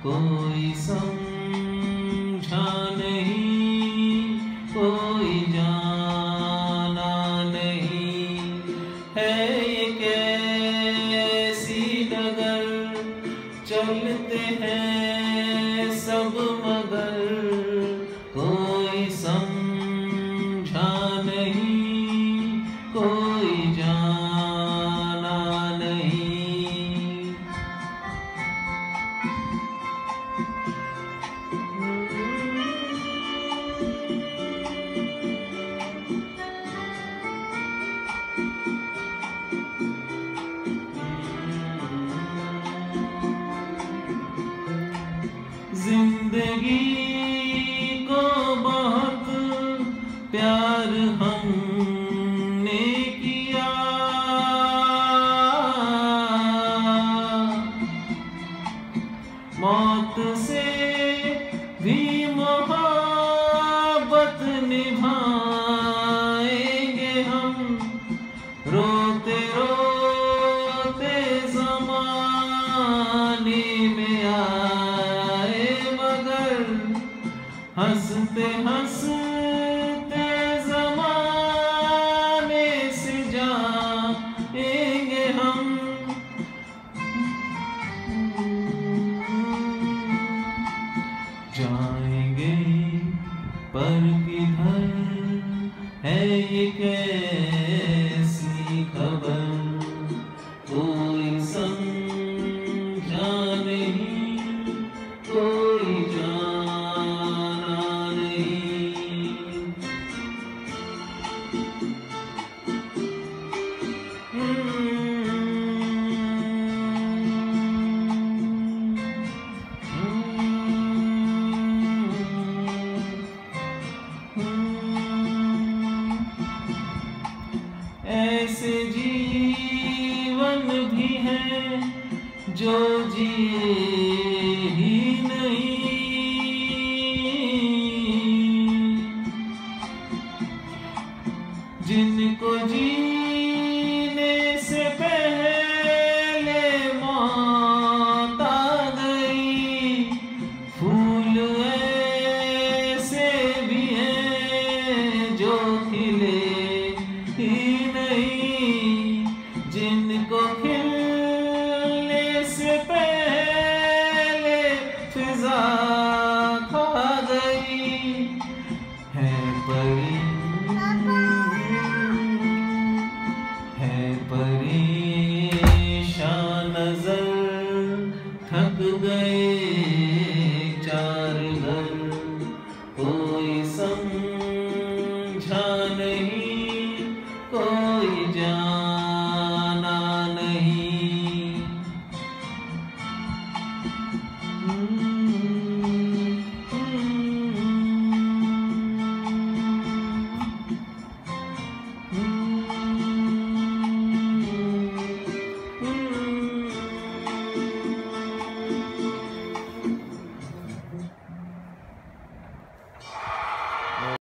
कोई समझा नहीं, कोई जाना नहीं। है ये कैसी डगर, चलते हैं सब मगर, कोई समझा नहीं, कोई जाना नहीं। जिंदगी को बहुत प्यार हमने किया, मौत से भी मोहब्बत निभाएंगे हम। रोते रोते ज़माने में आए मगर, हंसते हंसते ज़माने से जाएंगे हम। जाएंगे पर किधर, है ये कैसी खबर, कोई समझा नहीं, कोई जाना नहीं। ऐसे जीवन भी हैं जो जिए ही नहीं, जिनको जीने से पहले मौत आ गई। फूल ऐसे भी हैं जो खिले ही नहीं, जिनको खिलने से पहले फिजा खा गई। है परेशान नजर, थक गए चार घर, कोई समझा नहीं, कोई जान